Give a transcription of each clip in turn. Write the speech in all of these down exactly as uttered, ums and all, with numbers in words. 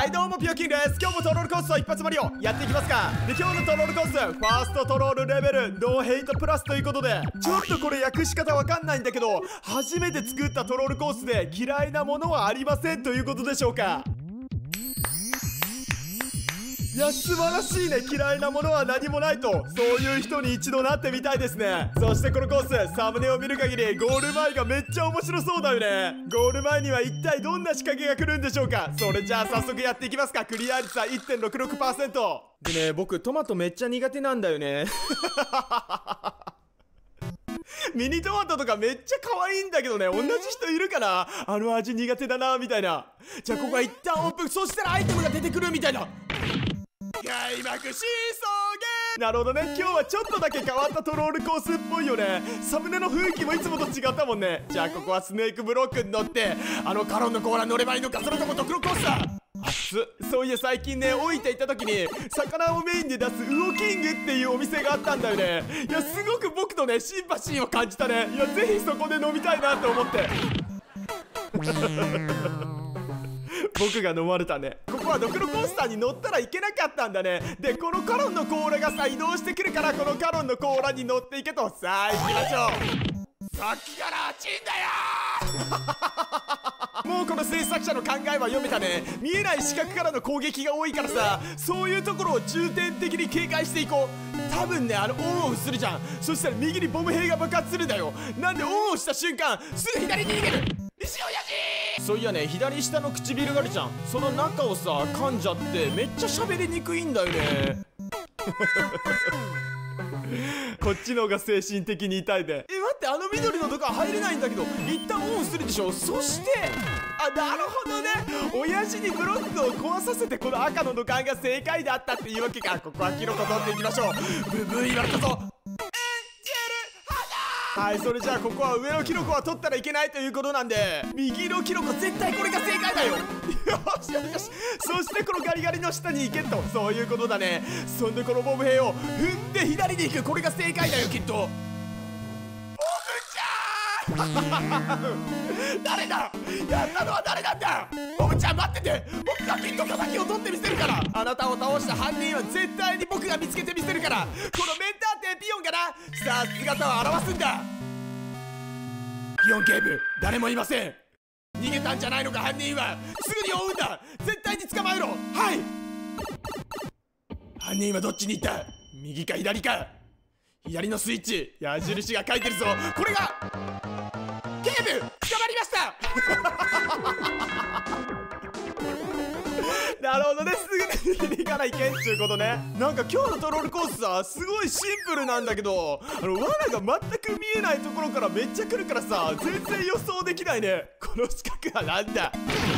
はいどうもピヨキンです。今日もトロールコースを一発マリオやっていきますか。で今日のトロールコースファーストトロールレベルノーヘイトプラスということで、ちょっとこれ訳し方わかんないんだけど、初めて作ったトロールコースで嫌いなものはありませんということでしょうか。いや素晴らしいね。嫌いなものは何もないと、そういう人に一度なってみたいですね。そしてこのコースサムネを見る限りゴール前がめっちゃ面白そうだよね。ゴール前には一体どんな仕掛けが来るんでしょうか。それじゃあ早速やっていきますか。クリア率は いってんろくろくパーセント でね、僕トマトめっちゃ苦手なんだよねミニトマトとかめっちゃ可愛いんだけどね、同じ人いるかな、あの味苦手だなみたいな。じゃあここは一旦オープン、そしたらアイテムが出てくるみたいな。開幕しそうげー。なるほどね、今日はちょっとだけ変わったトロールコースっぽいよね。サムネの雰囲気もいつもと違ったもんね。じゃあここはスネークブロックに乗ってあのカロンの甲羅乗ればいいのか。それともドクロコースだ。熱っ。そういや最近ね、大分行った時に魚をメインで出すウオキングっていうお店があったんだよね。いやすごく僕とねシンパシーを感じたね。いやぜひそこで飲みたいなと思って僕が飲まれたね。ここはドクロコースターに乗ったらいけなかったんだね。でこのカロンの甲羅がさ移動してくるから、このカロンの甲羅に乗っていけと。さあ行きましょう。さっきから熱いんだよもうこの制作者の考えは読めたね。見えない視覚からの攻撃が多いからさ、そういうところを重点的に警戒していこう。多分ねあのオンオフするじゃん。そしたら右にボム兵が爆発するんだよ。なんでオンオフした瞬間すぐ左に逃げる。石親父。そういやね、左下の唇があるじゃん。その中をさ噛んじゃってめっちゃ喋りにくいんだよねこっちの方が精神的に痛いで。え待って、あの緑のとこは入れないんだけど、一旦オンするでしょ。そしてあなるほどね、親父にブロックを壊させてこの赤の土管が正解だったっていうわけか。ここはキノコ取っていきましょう。ブブー言われたぞ。はい、それじゃあここは上のキノコは取ったらいけないということなんで、右のキノコ絶対これが正解だよよしよしよし。そしてこのガリガリの下に行けと、そういうことだね。そんでこのボム兵を踏んで左に行く、これが正解だよきっと。ボムちゃん誰だ、やったのは誰なんだ。ボムちゃん待ってて、僕がきっと敵を取ってみせるから。あなたを倒した犯人は絶対に僕が見つけてみせるから。このメンターテピヨンがな、さあ姿を現すんだ。ピヨン警部誰もいません。逃げたんじゃないのか。犯人はすぐに追うんだ。絶対に捕まえろ。はい。犯人はどっちに行った。右か左か。左のスイッチ矢印が書いてるぞ。これが警部捕まりましたなるほどね、すぐに逃げに行かないけんっちゅうことね。なんか今日のトロールコースさすごいシンプルなんだけど、あの罠が全く見えないところからめっちゃ来るからさ、全然予想できないね。この四角はなんだ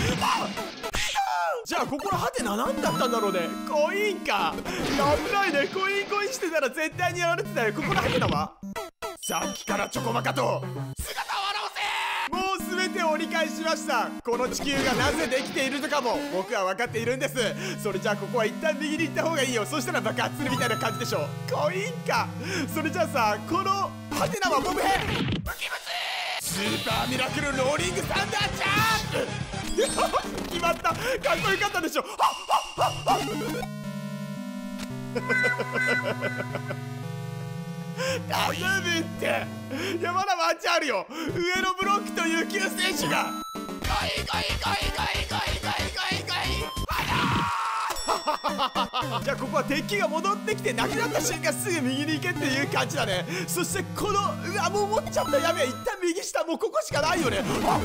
じゃあここのハテナ何だったんだろうね。コインか。危ないね、コインコインしてたら絶対にやられてたよ。ここのハテナはさっきからチョコバカと姿を現せ。もう全てを理解しました。この地球がなぜできているのかも僕は分かっているんです。それじゃあここは一旦右に行った方がいいよ。そしたら爆発するみたいな感じでしょ。コインか。それじゃあさ、このハテナはボム兵武器物スーパーミラクルローリングサンダージャンプ決まった。かっこよかったでしょ。はっはっはっは頼むって。いやまだワンチャンあるよ。上のブロックという救世主が。来い来い来い来い来い来い来い来い来い。じゃあここは敵機が戻ってきてなくなった瞬間すぐ右に行けっていう感じだね。そしてこのうわもう持っちゃった。やべえ、一旦右下、もうここしかないよね。あ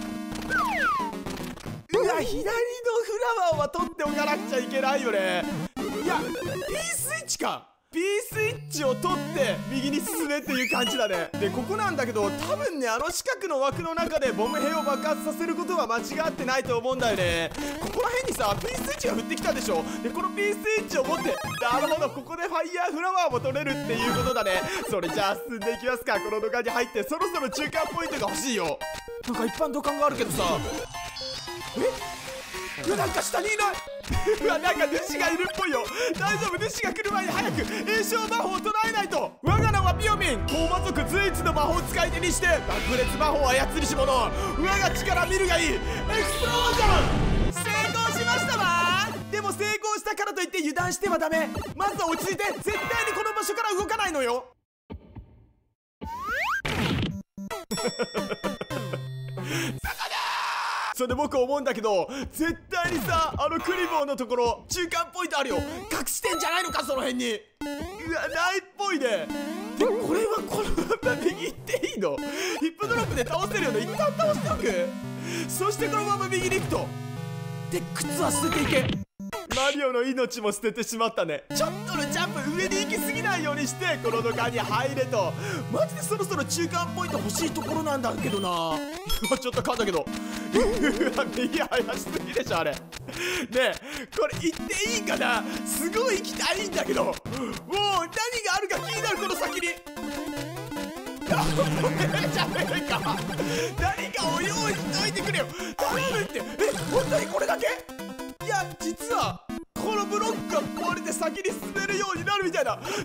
うわ左のフラワーは取っておかなくちゃいけないよね。いや P スイッチか。P スイッチを取って右に進めっていう感じだね。でここなんだけど、多分ねあの四角の枠の中でボム兵を爆発させることは間違ってないと思うんだよね。ここら辺にさ P スイッチが降ってきたでしょ。でこの P スイッチを持って、なるほどここでファイヤーフラワーも取れるっていうことだね。それじゃあ進んでいきますか。この土管に入ってそろそろ中間ポイントが欲しいよ。なんか一般土管があるけどさ、えうわなんか下にいないうわなんか主がいるっぽいよ。大丈夫、主が来る前に早く栄唱魔法を唱えないと。我が名はピヨミン、高魔族随一の魔法使い手にして爆裂魔法操りし者。我が力見るがいい。エクスプロージョン成功しましたわ。 も成功したからといって油断してはダメ。まずは落ち着いて、絶対にこの場所から動かないのよ。それで僕思うんだけど、絶対にさ、あのクリボーのところ中間ポイントあるよ。隠してんじゃないのか、その辺に。うわ、ないっぽいね。でこれはこのまま右行っていいの？ヒップドロップで倒せるよね。一旦倒しておく。そしてこのまま右に行くと、で靴は捨てていけ。マリオの命も捨ててしまったね。ちょっとのジャンプ上に行き過ぎないようにしてこの土管に入れと。マジでそろそろ中間ポイント欲しいところなんだけどな。ちょっと噛んだけど右速すぎでしょあれ。ねえこれ行っていいかな。すごい行きたいんだけど、もう何があるか気になる。この先にじゃねえか。何かを用意しといてくれよ。頼むって。え、本当にこれだけ？いや実はこのブロックが壊れて先に進めるようになるみたいな、そういう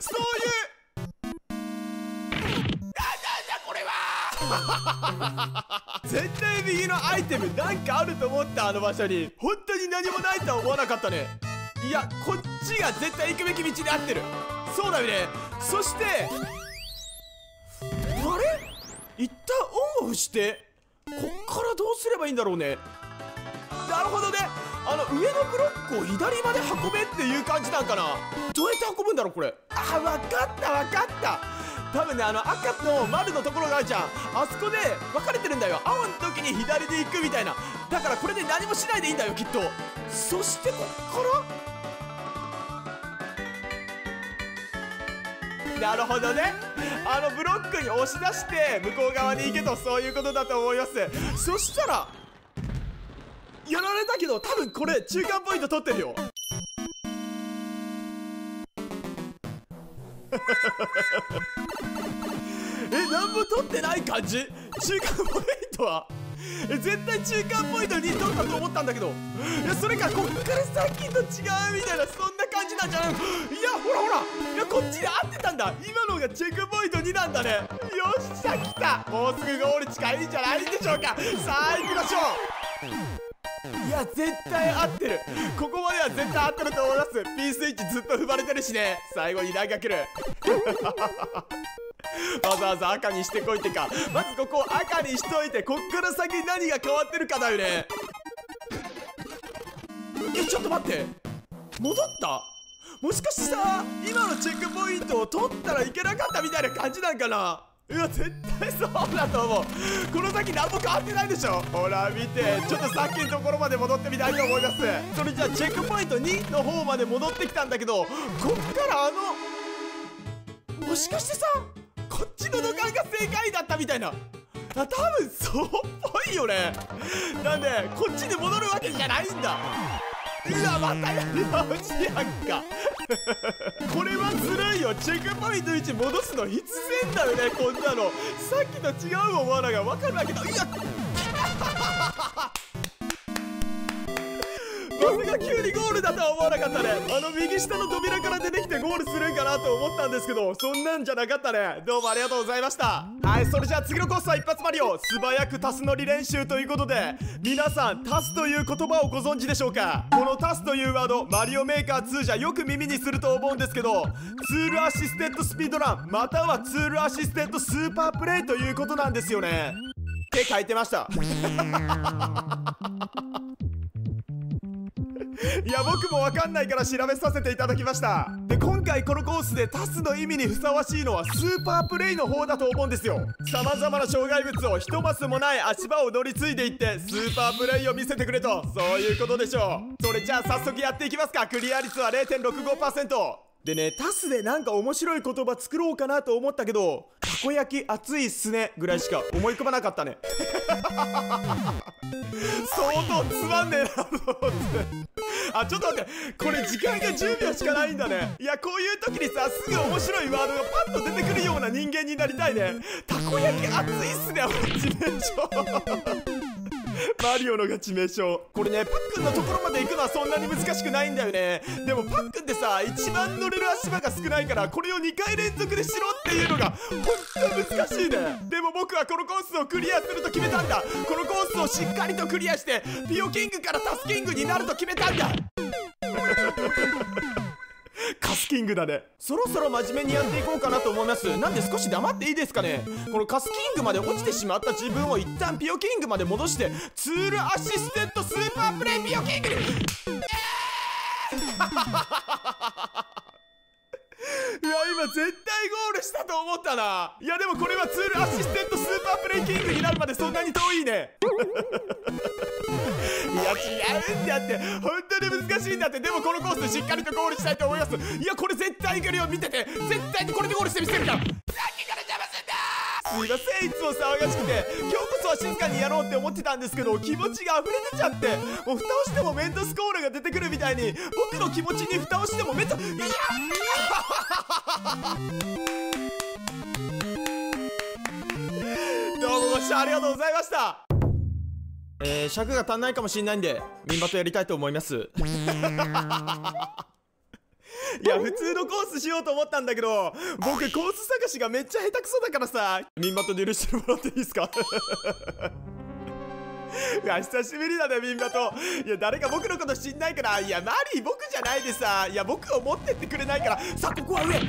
なんだこれは絶対右のアイテムなんかあると思った。あの場所に本当に何もないとは思わなかったね。いやこっちが絶対行くべき道で合ってる。そうだよね。そしてあれ一旦オンオフしてこっからどうすればいいんだろうね。なるほどね。あの上のブロックを左まで運べっていう感じなんかな。どうやって運ぶんだろうこれ。あ、分かった分かった。多分ねあの赤と丸のところがあるじゃん。あそこで分かれてるんだよ。青の時に左で行くみたいな。だからこれで何もしないでいいんだよきっと。そしてこっからなるほどね。あのブロックに押し出して向こう側に行けと、そういうことだと思います。そしたらやられたけど多分これ中間ポイント取ってるよえ、何も取ってない感じ。中間ポイントはえ絶対中間ポイントに取ったと思ったんだけど、いやそれかこっからさっきと違うみたいな、そんな感じなんじゃないの。いやほらほら、いやこっちで合ってたんだ。今のがチェックポイントになんだね。よっしゃ来た。もうすぐゴール近いんじゃないでしょうか。さあ行きましょう。いや絶対合ってる。ここまでは絶対合ってると思います。 P スイッチずっと踏まれてるしね。最後に何が来るわざわざ赤にしてこいってか。まずここを赤にしといて、こっから先何が変わってるかだよね。えちょっと待って、戻った。もしかしてさ今のチェックポイントを取ったらいけなかったみたいな感じなんかな。いや絶対そうだと思う。この先何も変わってないでしょ。ほら見て、ちょっとさっきのところまで戻ってみたいと思います。それじゃあチェックポイントにの方まで戻ってきたんだけど、こっからあのもしかしてさこっちの土管が正解だったみたいな。あ多分そうっぽいよね。なんでこっちで戻るわけじゃないんだ。うわまたやり直しやんかこれはずるいよ。チェックポイントいち戻すの必然だよね。こんなのさっきと違う思わなが分かるわけだ。いやまさか急にゴールだとは思わなかったね。あの右下の扉から出てきてゴールするんかなと思ったんですけど、そんなんじゃなかったね。どうもありがとうございました。はい、それじゃあ次のコースは一発マリオ素早くタス乗り練習ということで、皆さんタスという言葉をご存知でしょうか。このタスというワードマリオメーカーツーじゃよく耳にすると思うんですけど、ツールアシステントスピードランまたはツールアシステントスーパープレイということなんですよねって書いてましたいや僕もわかんないから調べさせていただきました。で今回このコースでタスの意味にふさわしいのはスーパープレイの方だと思うんですよ。さまざまな障害物を一マスもない足場を乗り継いでいってスーパープレイを見せてくれと、そういうことでしょう。それじゃあ早速やっていきますか。クリア率は れいてんろくごパーセント でね、タスでなんか面白い言葉作ろうかなと思ったけど、たこ焼き熱いっすねぐらいしか思い浮かばなかったね相当つまんねえなと思ってあ、ちょっと待って、これ時間がじゅうびょうしかないんだね。いやこういう時にさすぐ面白いワードがパッと出てくるような人間になりたいね。たこ焼き熱いっすねは致命傷マリオのが致命傷。これねパックンのところまで行くのはそんなに難しくないんだよね。でもパックンってさ一番乗れる足場が少ないから、これをにかい連続でしろっていうのがほんと難しいね。でも僕はこのコースをクリアすると決めたんだ。このコースをしっかりとクリアしてピオキングからタスキングになると決めたんだキングだね。そろそろ真面目にやっていこうかなと思います。なんで少し黙っていいですかね。このカスキングまで落ちてしまった自分を一旦ピオキングまで戻して、ツールアシステントスーパープレイピオキングにいや今絶対ゴールしたと思ったな。いやでもこれはツールアシステントスーパープレイキングになるまでそんなに遠いねいや違うんだって、本当に難しいんだって。でもこのコースでしっかりとゴールしたいと思います。いやこれ絶対いけるよ、見てて。絶対にこれでゴールしてみせるから。さっきから邪魔すんだー。すいません、いつも騒がしくて。今日こそは静かにやろうって思ってたんですけど、気持ちが溢れ出ちゃって、もう蓋をしてもメントスコーラが出てくるみたいに、僕の気持ちに蓋をしてもメントいやどうもご視聴ありがとうございました。えー、尺が足んないかもしれないんでミンバトやりたいと思いますいや普通のコースしようと思ったんだけど、僕コース探しがめっちゃ下手くそだからさ、ミンバトで許してもらっていいですかいや久しぶりだねミンバト。いや誰か僕のこと知んないから。いやマリー僕じゃないでさ、いや僕を持ってってくれないからさ。ここは上。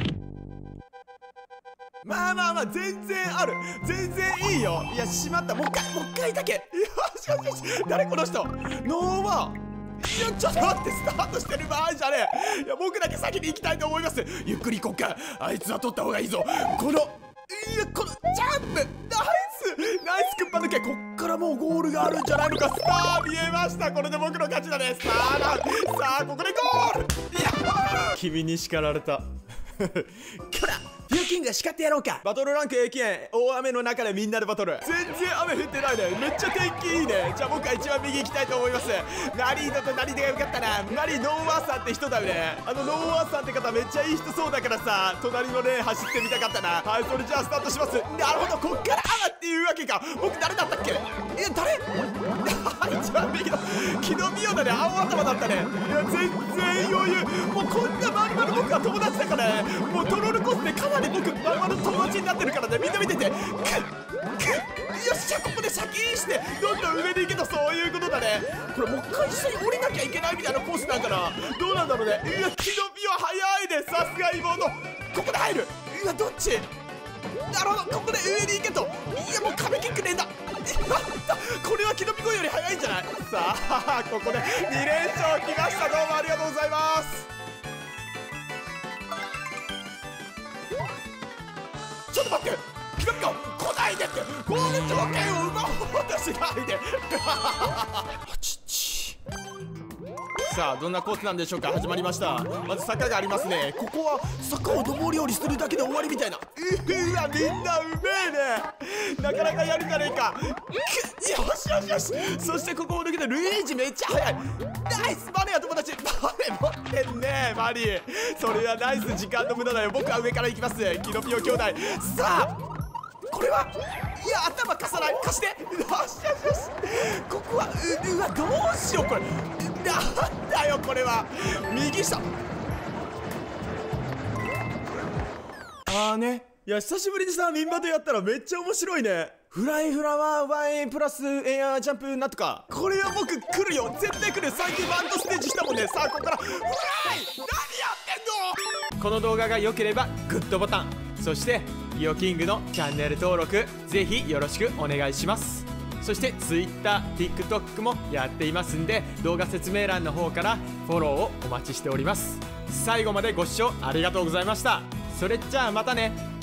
まあまあまあ全然ある、全然いいよ。いやしまった、もう一回もう一回だけ。よしよしよし。誰この人。ノーワー。いやちょっと待って、スタートしてる場合じゃねえ。いや僕だけ先に行きたいと思います。ゆっくり行こっか。あいつは取った方がいいぞ。このいやこのジャンプナイスナイスクッパ抜け。こっからもうゴールがあるんじゃないのか。さあ見えました。これで僕の勝ちだね。さあなさあここでゴール。いや君に叱られたこらピオキングが叱ってやろうか。バトルランク英検大雨の中でみんなでバトル。全然雨降ってないね。めっちゃ天気いいね。じゃあ僕は一番右行きたいと思います。ナリードとナリードがよかったな。ナリーノーワーさんって人だよね。あのノーワーさんって方めっちゃいい人そうだからさ、隣のレーン走ってみたかったな。はい、それじゃあスタートします。なるほど、こっから雨っていうわけか。僕誰だったっけ。いや誰一番右の木の実よだね。青頭だったね。いや全然余裕。もうこんなまんまの僕は友達だからね。もうトロールコースでかなり僕まんまの友達になってるからね。みんな見てて。くっくっよっしゃ、ここでシャキーンしてどんどん上に行けと、そういうことだね。これもう一回一緒に降りなきゃいけないみたいなコースなんかな。どうなんだろうね。いや木の実は早いね、さすが妹。ここで入る。うわどっち。なるほど、ここで上に行けと。いやもう壁キックねえんだ。これは木の実声より早いんじゃない。さあここでに連勝きました。どうもありがとうございます。ちょっと待って、ピカピカ来ないでって。ゴール条件を奪おうとしないであちっち。さあどんなコースなんでしょうか。始まりました。まず坂がありますね。ここは坂を上り下りするだけで終わりみたいな。うわみんなうめえね。なかなかやるじゃねえか。よしよしよし。そしてここを抜けてルイージめっちゃ速い。ナイスマネー友達。バネ持ってんねマリー。それはナイス時間の無駄だよ。僕は上から行きます。キノピオ兄弟。さあこれはいや頭貸さない、貸して。よしよしよし。ここは う, うわどうしようこれ。なんだよこれは。右下あーね。いや久しぶりにさミンバトやったらめっちゃ面白いね。フライフラワーワンエンプラスエアージャンプなんとか。これは僕来るよ、絶対来る。最近バンドステージしたもんね。さあここからフライ何やってんの。この動画が良ければグッドボタン、そしてピオキングのチャンネル登録ぜひよろしくお願いします。そして Twitter、TikTok もやっていますんで、動画説明欄の方からフォローをお待ちしております。最後までご視聴ありがとうございました。それじゃあまたね。